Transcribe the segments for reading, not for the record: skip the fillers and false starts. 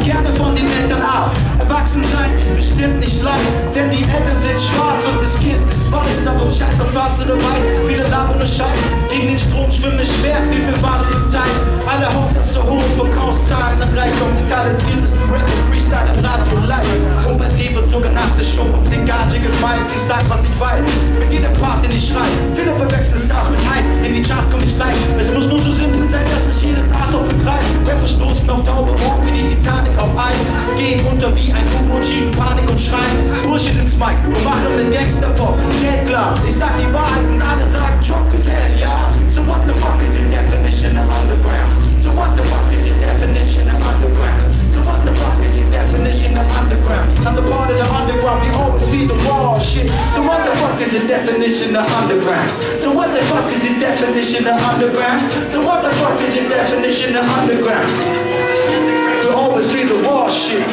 gerne von den Eltern ab. Erwachsensein ist bestimmt nicht leicht, denn die Eltern sind schwarz und das Kind ist weiß. Aber scheiß auf schwarz oder weiß, viele labern nur Scheiß. Gegen den Strom schwimmen schwer, wie viel Wade im Teich. Alle hoffen so hoch, Verkaufszahlen an Reichtum. Die talentiertesten Rapper, Freestyle im Radio live. Und bei dir wird sogar nach der Show um den Gage gefeiert. Ich sag, was ich weiß, mit jeder Part, den ich schrei. Viele verwechseln Stars mit Hype, in die Charts komm ich rein. Es muss nur so simpel sein, dass es jedes Arschloch begreift. Rapper stoßen auf taube Ohren wie die Titanic auf Eis. Gehen unter wie ein U-Boot, schieben Panik und schreien. Bullshit ins Mic und machen den Gangster-Pop. Geld klar, ich sag die Wahrheit und alle sagen Chock is hell, ja. So what the fuck is your definition of underground? So what the fuck is your definition of underground? So what the fuck is your definition of underground? I'm the part of the underground, we always feed the raw shit. So what the fuck is your definition of underground? So what the fuck is your definition of underground? So what the fuck is your definition of underground? We always feed the raw shit.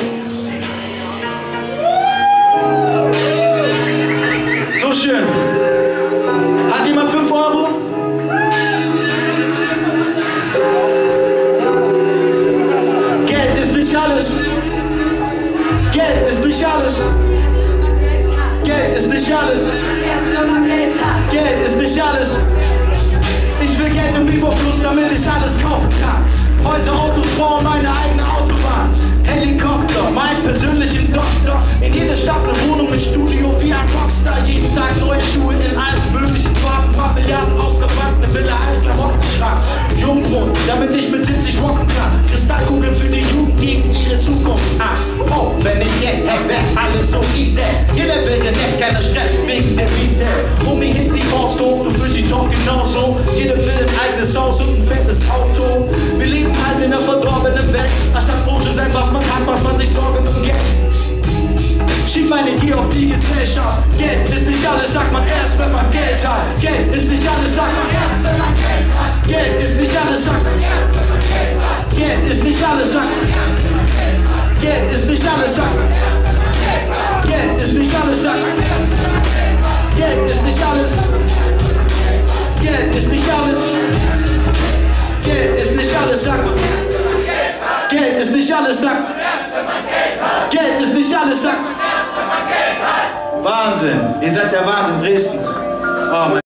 So schön. Hat jemand 5 Euro? Geld ist nicht alles. Geld ist nicht alles. Geld ist nicht alles. Geld ist nicht alles. Ich will Geld im Überfluss, damit ich alles kaufen kann. Häuser, Autos, Frauen, meine eigene Autobahn. Helikopter, mein persönlichen Doktor. In jeder Stadt eine Wohnung mit Studio wie ein Rockstar. Jeden Tag neue Schuhe in allen möglichen Farben. Paar Milliarden auf der Bank, eine Villa als Klamottenschrank. Jungbrunnen, damit ich mit 70 rocken kann. Kristallkugeln für die Jugend gegen ihre Zukunft an. Oh, wenn ich Geld hätte, wär alles so easy. Jeder will ja nicht, keiner Stress wegen der Miete. Um mich hinten die Faust hoch, du fühlst dich doch genauso. Jeder will ein eigenes Haus und ein fettes Auto. Wir leben halt in einer verdorbenen Welt. Anstatt froh zu sein, was man hat, macht man sich Sorgen um Geld. Schieb meine Gier auf die Gesellschaft. Geld ist nicht alles, sagt man erst, wenn man Geld hat. Geld ist nicht alles, sagt man erst, wenn man Geld hat. Geld ist nicht alles, sagt man erst, wenn man Geld hat. Geld ist nicht alles, sagt man erst, wenn man Geld hat. Geld ist nicht alles, sagt man erst, wenn man Geld hat. Geld ist nicht alles, sagt man erst, wenn man Geld hat. Geld ist nicht alles. Geld ist nicht alles. Geld ist nicht alles, sagt man. Geld ist nicht alles, sagt man. Geld ist nicht alles, sagt man. Wahnsinn, ihr seid der Wahnsinn, Dresden. Oh,